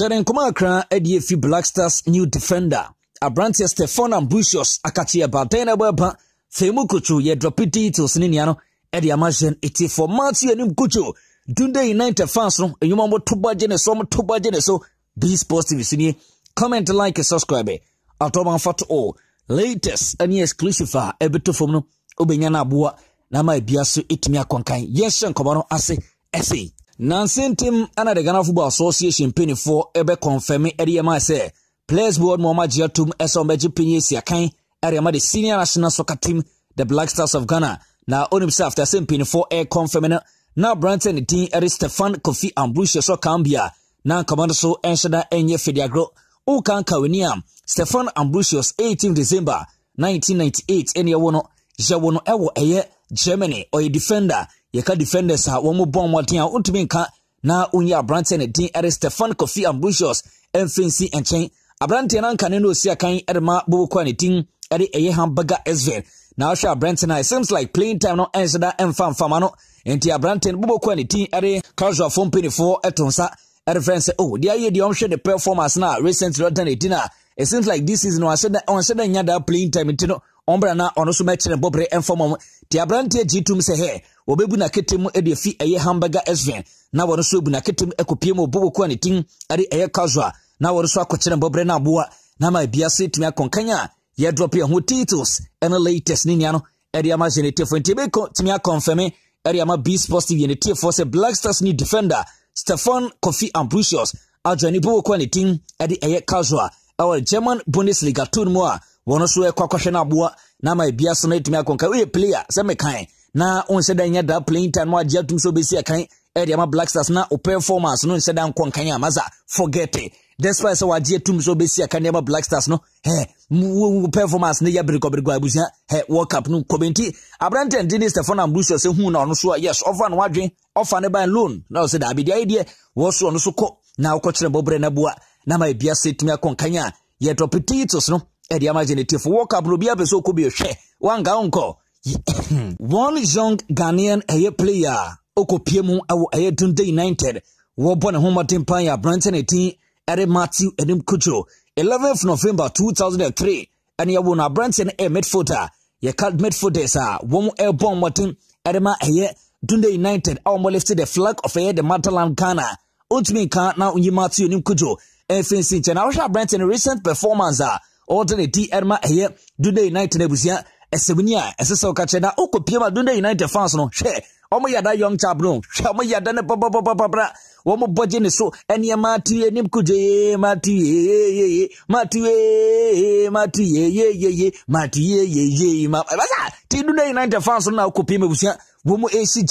Zeren Kumakra EDF Black Stars new defender. Abrantia Stephan Ambrosius Akachi Batena Baba Femu Cudjoe ye drop it to Sininiano Edi Amajen iti for Mathew and Cudjoe. Dundee United fans no and you mambo tuba jene so be sports TV sini. Comment, like, and subscribe. Atoban fat all latest any exclusive ebeto from no obenyana bua na ma biaso itimi akonkan yes nkomo ase ese nansentim ana the Ghana Football Association penny for ebe confirm edema say players board Mama Jiatum esombeji pinye siakan area the senior national soccer team the Black Stars of Ghana na onimsa after same penny for air confirming na Branton team Stephan Ambrosius so Cambia na command so enshada enye fediagro o kan kaweniam Stephan Ambrosius 18 December 1998 ene wono jawono ewo eye Germany or a defender yeka defenders ha wo mo bon moten a untumi nka na unya Branton din Stephan Ambrosius emfensi enchen Branton na nka ne no si akan edema bobokwa ne tin eye hamburger Sven na sha Branton it seems like playing time no ensada emfamfama no enti Branton bobokwa ne tin Cudjoe from 24 etonsa friends say, oh, they share the performance now recently done it. It seems like this season I said that playing time into Ombra na ono so match and bobre inform the Branton G2 say hey obebu na ketem e de fi eye hamburger Sven na wono so bu na ketem ekopie mo bobokwa ne tin eye Cudjoe na wono so akokyere bobre na aboa na ma biase tumi akonkanya ye drop ye ho titles and the latest ni nia no area ma genete fonti be tumi akonfirm area ma B Sports TV ne tie for say Black Stars ni defender Stephan Ambrosius ajani bobokwa ne tin eye Cudjoe our German Bundesliga tournament wono so ekwakwahwe na aboa na ma biase no etumi akonka we player se mekan na onse da nya da playing time wa Jiatum so be si akan area ma Black Stars na o performance no nse da nkonkan amaza forget it despite so wa Jiatum so be si akan ma Black Stars no performance ne ya briko abusia World Cup no komenti Branton din Stephan Ambrosius hu na ono so yes offer no wadwen offer ne ban loan na o se da bi dia idea wo so ono so ko na okokyere bobre na bua na ma bia setumi akonkanya ye drop titles no edi imaginative for World Cup no bia be so ko bi hwe wanga onko one young Ghanaian player okopiemu awo Dundee United wo bone homoden pan ya Branton team Mathew and Cudjoe 11th November 2003 and ya wona Branton midfielder ye called midfielders one airborne motin edema Dundee United almost lifted the flag of the motherland Ghana ultimate kan na unyi Mathew and Cudjoe FNC chana wa Branton recent performance alternate edema Dundee United ebusia esebnia esese okachena okopia Dundee United fans no hwe omo yada young chap no hwe omo yada ne bra womo boje ne so enia Mathew enim Cudjoe Mathew basa ti Dundee United fans no na okopia mebusia womo si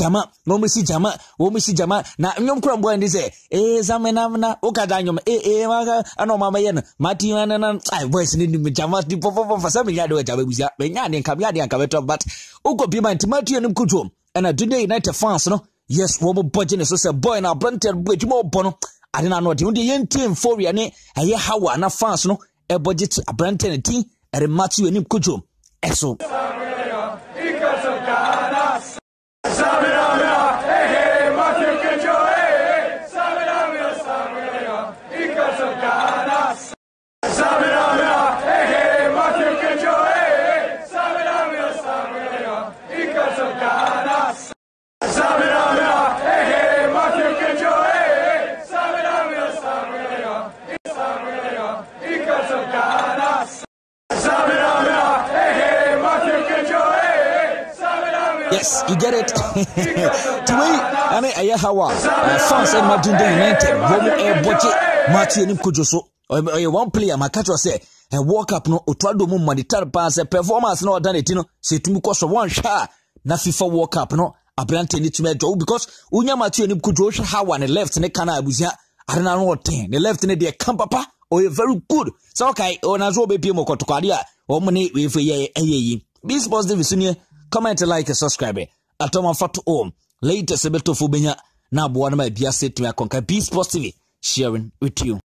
jama na nyom kura mbo ndi se zamena okada nyom maka ano mama yen Mathew na voice ni jama di fasa me yade wacha bebusia be nya de nkam yade ankabeto but okopia Mathew enim Cudjoe and Dundee United fans no yes womo boje ne so se boy na Branton bwejuma obono ade na no de unde yentim foria ne hawa na fans no budget Branton team Mathew enim Cudjoe eso yes, you get it. To me, I hawa fans and Dundee United. Womo budget Mathew enim Cudjoe so. One player my catch was say World Cup no otwado mu monetary pass performance no done it no say tumi koso one shot na FIFA World Cup no Branton ni tumi do because unya Mathew enim Cudjoe hwe hawa ne left ne kana abusia arena no 10 the left ne de kam papa or very good so okay ona zo be pie mo kotokade a wo mo ne we fe ye be sports division comment, like, and subscribe. Atoma fatu om. Latest beto fubenya na buwana ma biase tumi akonka B Sports TV sharing with you.